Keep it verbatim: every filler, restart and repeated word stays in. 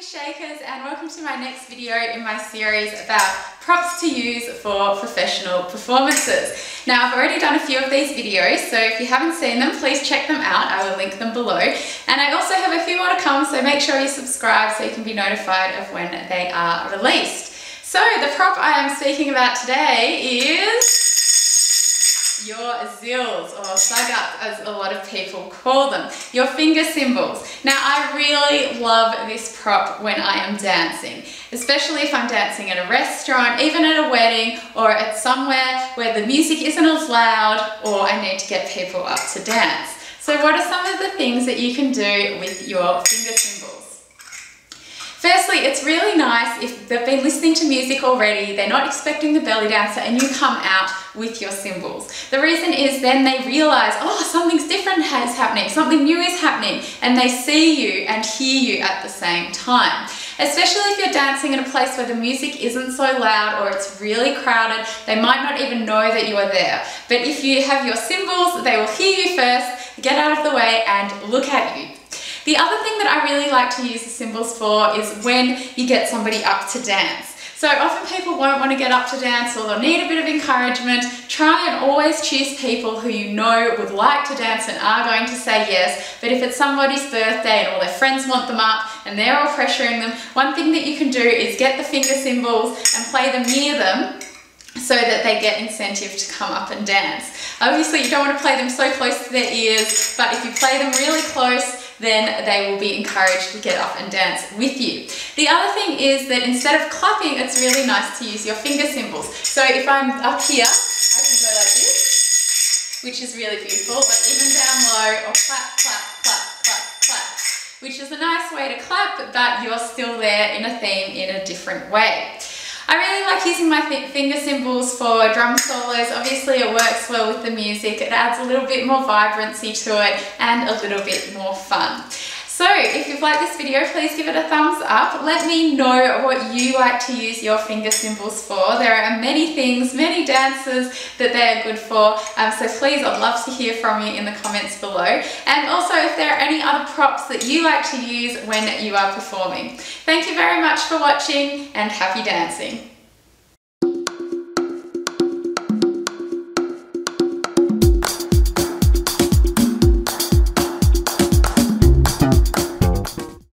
Shakers, and welcome to my next video in my series about props to use for professional performances. Now, I've already done a few of these videos, so if you haven't seen them, please check them out. I will link them below. And I also have a few more to come, so make sure you subscribe so you can be notified of when they are released. So the prop I am speaking about today is your zills, or sag-up as a lot of people call them, your finger cymbals. Now, I really love this prop when I am dancing, especially if I'm dancing at a restaurant, even at a wedding, or at somewhere where the music isn't as loud, or I need to get people up to dance. So what are some of the things that you can do with your finger cymbals? Firstly, it's really nice if they've been listening to music already, they're not expecting the belly dancer, and you come out with your cymbals. The reason is then they realize, oh, something's different is happening, something new is happening, and they see you and hear you at the same time. Especially if you're dancing in a place where the music isn't so loud or it's really crowded, they might not even know that you are there. But if you have your cymbals, they will hear you first, get out of the way, and look at you. The other thing that I really like to use the cymbals for is when you get somebody up to dance. So often people won't want to get up to dance, or they'll need a bit of encouragement. Try and always choose people who you know would like to dance and are going to say yes. But if it's somebody's birthday and all their friends want them up and they're all pressuring them, one thing that you can do is get the finger cymbals and play them near them, so that they get incentive to come up and dance. Obviously, you don't want to play them so close to their ears, but if you play them really close, then they will be encouraged to get up and dance with you. The other thing is that instead of clapping, it's really nice to use your finger cymbals. So if I'm up here, I can go like this, which is really beautiful, but even down low, or clap, clap, clap, clap, clap, which is a nice way to clap, but you're still there in a theme in a different way. I really like using my finger cymbals for drum solos. Obviously it works well with the music, it adds a little bit more vibrancy to it and a little bit more fun. So if you've liked this video, please give it a thumbs up. Let me know what you like to use your finger cymbals for. There are many things, many dances that they are good for. Um, so please, I'd love to hear from you in the comments below. And also if there are any other props that you like to use when you are performing. Thank you very much for watching, and happy dancing.